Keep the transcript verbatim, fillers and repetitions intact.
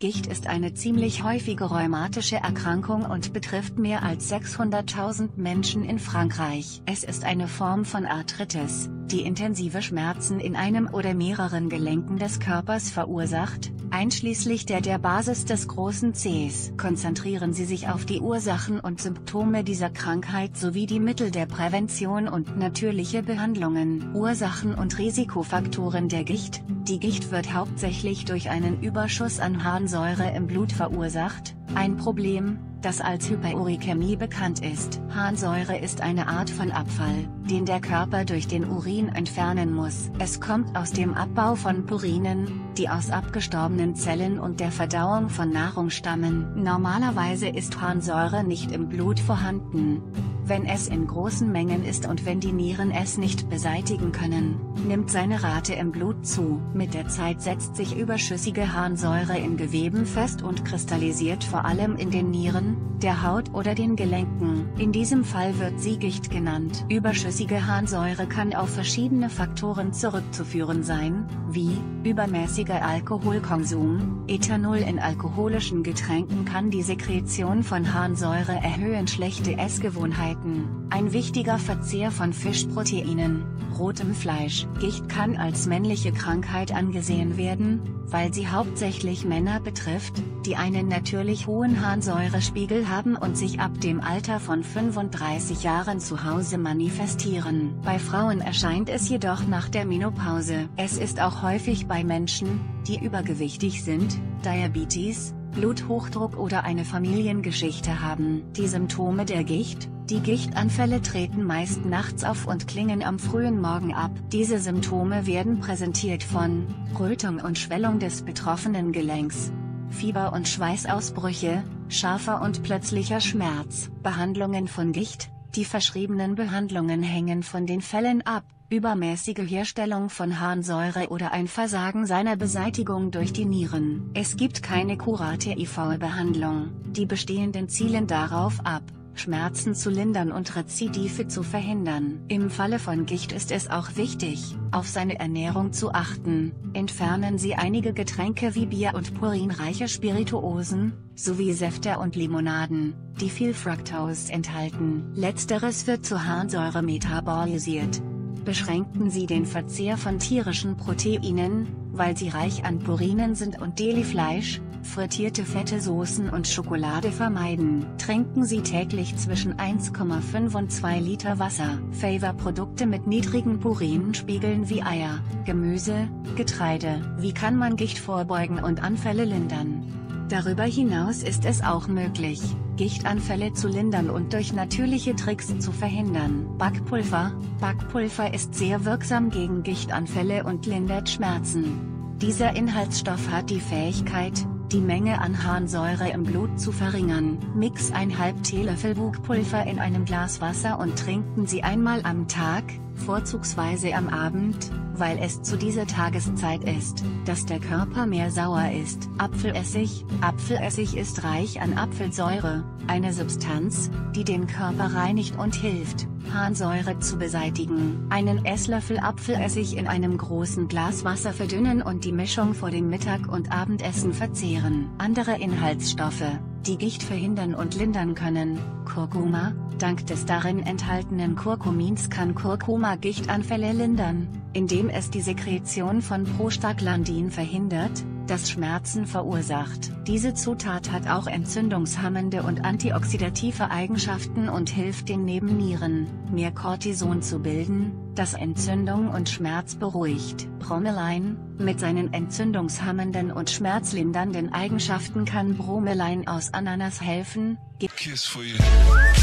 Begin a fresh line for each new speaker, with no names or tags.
Gicht ist eine ziemlich häufige rheumatische Erkrankung und betrifft mehr als sechshunderttausend Menschen in Frankreich. Es ist eine Form von Arthritis, die intensive Schmerzen in einem oder mehreren Gelenken des Körpers verursacht, einschließlich der der Basis des großen Zehs. Konzentrieren Sie sich auf die Ursachen und Symptome dieser Krankheit sowie die Mittel der Prävention und natürliche Behandlungen. Ursachen und Risikofaktoren der Gicht. Die Gicht wird hauptsächlich durch einen Überschuss an Harnsäure im Blut verursacht, ein Problem, das als Hyperurikämie bekannt ist. Harnsäure ist eine Art von Abfall, den der Körper durch den Urin entfernen muss. Es kommt aus dem Abbau von Purinen, die aus abgestorbenen Zellen und der Verdauung von Nahrung stammen. Normalerweise ist Harnsäure nicht im Blut vorhanden. Wenn es in großen Mengen ist und wenn die Nieren es nicht beseitigen können, nimmt seine Rate im Blut zu. Mit der Zeit setzt sich überschüssige Harnsäure in Geweben fest und kristallisiert vor allem in den Nieren, der Haut oder den Gelenken. In diesem Fall wird sie Gicht genannt. Überschüssige Harnsäure kann auf verschiedene Faktoren zurückzuführen sein, wie übermäßiger Alkoholkonsum. Ethanol in alkoholischen Getränken kann die Sekretion von Harnsäure erhöhen. Schlechte Essgewohnheiten. Ein wichtiger Verzehr von Fischproteinen, rotem Fleisch. Gicht kann als männliche Krankheit angesehen werden, weil sie hauptsächlich Männer betrifft, die einen natürlich hohen Harnsäurespiegel haben und sich ab dem Alter von fünfunddreißig Jahren zu Hause manifestieren. Bei Frauen erscheint es jedoch nach der Menopause. Es ist auch häufig bei Menschen, die übergewichtig sind, Diabetes, Bluthochdruck oder eine Familiengeschichte haben. Die Symptome der Gicht. Die Gichtanfälle treten meist nachts auf und klingen am frühen Morgen ab. Diese Symptome werden präsentiert von Rötung und Schwellung des betroffenen Gelenks, Fieber und Schweißausbrüche, scharfer und plötzlicher Schmerz. Behandlungen von Gicht. Die verschriebenen Behandlungen hängen von den Fällen ab. Übermäßige Herstellung von Harnsäure oder ein Versagen seiner Beseitigung durch die Nieren. Es gibt keine kurative Behandlung. Die bestehenden zielen darauf ab, Schmerzen zu lindern und Rezidive zu verhindern. Im Falle von Gicht ist es auch wichtig, auf seine Ernährung zu achten. Entfernen Sie einige Getränke wie Bier und purinreiche Spirituosen, sowie Säfte und Limonaden, die viel Fructose enthalten. Letzteres wird zu Harnsäure metabolisiert. Beschränken Sie den Verzehr von tierischen Proteinen, weil sie reich an Purinen sind, und Deli-Fleisch, frittierte Fette, Soßen und Schokolade vermeiden. Trinken Sie täglich zwischen eins Komma fünf und zwei Liter Wasser. Favorprodukte mit niedrigen Purinspiegeln wie Eier, Gemüse, Getreide. Wie kann man Gicht vorbeugen und Anfälle lindern? Darüber hinaus ist es auch möglich, Gichtanfälle zu lindern und durch natürliche Tricks zu verhindern. Backpulver. Backpulver ist sehr wirksam gegen Gichtanfälle und lindert Schmerzen. Dieser Inhaltsstoff hat die Fähigkeit, die Menge an Harnsäure im Blut zu verringern. Mix ein halb Teelöffel Backpulver in einem Glas Wasser und trinken Sie einmal am Tag, vorzugsweise am Abend, weil es zu dieser Tageszeit ist, dass der Körper mehr sauer ist. Apfelessig. Apfelessig ist reich an Apfelsäure, eine Substanz, die den Körper reinigt und hilft, Harnsäure zu beseitigen. Einen Esslöffel Apfelessig in einem großen Glas Wasser verdünnen und die Mischung vor dem Mittag- und Abendessen verzehren. Andere Inhaltsstoffe, die Gicht verhindern und lindern können. Kurkuma. Dank des darin enthaltenen Kurkumins kann Kurkuma Gichtanfälle lindern, indem es die Sekretion von Prostaglandin verhindert, das Schmerzen verursacht. Diese Zutat hat auch entzündungshemmende und antioxidative Eigenschaften und hilft den Nebennieren, mehr Cortison zu bilden, das Entzündung und Schmerz beruhigt. Bromelain. Mit seinen entzündungshemmenden und schmerzlindernden Eigenschaften kann Bromelain aus Ananas helfen.
Kiss for you.